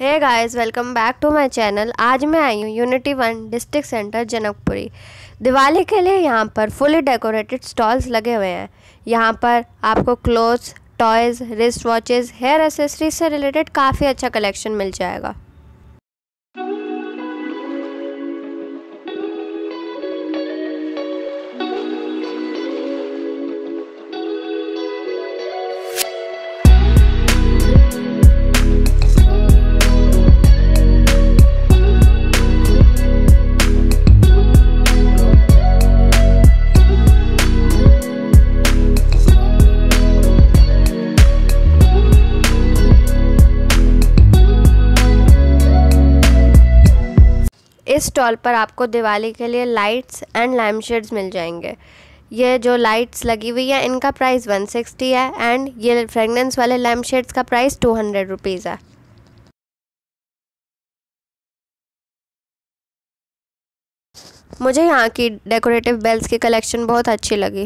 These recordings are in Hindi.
Hey guys, welcome back to my channel. आज मैं आई हूँ unity 1 district centre Janakpuri. Diwali के लिए यहाँ पर फुली डेकोरेटेड स्टॉल्स लगे हुए हैं। यहाँ पर आपको clothes, toys, wrist watches, hair accessories से रिलेटेड काफ़ी अच्छा कलेक्शन मिल जाएगा। इस स्टॉल पर आपको दिवाली के लिए लाइट्स एंड लैम्प शेड्स मिल जाएंगे। ये जो लाइट्स लगी हुई है इनका प्राइस 160 है एंड ये फ्रेगनेंस वाले लैम्प शेड्स का प्राइस 200 रुपीज़ है। मुझे यहाँ की डेकोरेटिव बेल्स की कलेक्शन बहुत अच्छी लगी।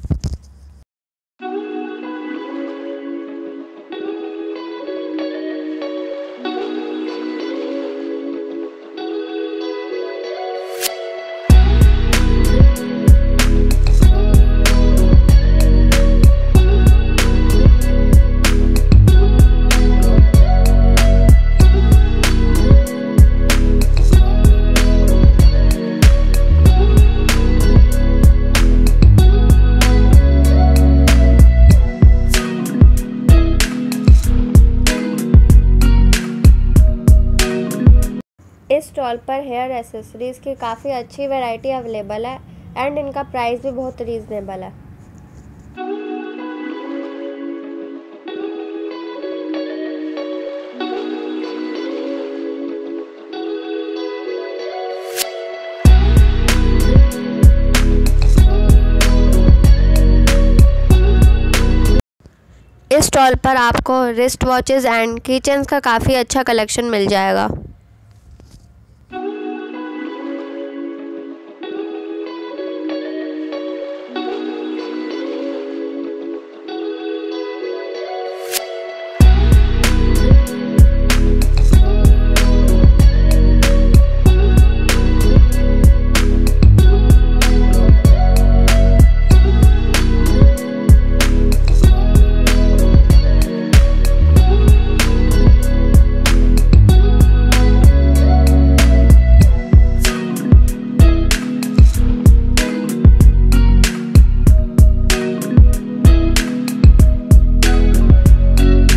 इस स्टॉल पर हेयर एसेसरीज़ की काफ़ी अच्छी वैरायटी अवेलेबल है एंड इनका प्राइस भी बहुत रीज़नेबल है। इस स्टॉल पर आपको रिस्ट वॉचेस एंड कीचेन्स का काफ़ी अच्छा कलेक्शन मिल जाएगा।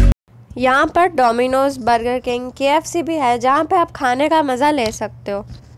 यहाँ पर डोमिनोज, बर्गर किंग, KFC भी है जहाँ पे आप खाने का मज़ा ले सकते हो।